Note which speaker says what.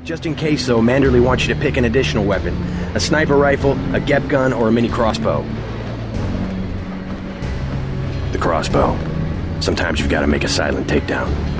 Speaker 1: Just in case, though, Manderley wants you to pick an additional weapon. A sniper rifle, a GEP gun, or a mini crossbow. The crossbow. Sometimes you've got to make a silent takedown.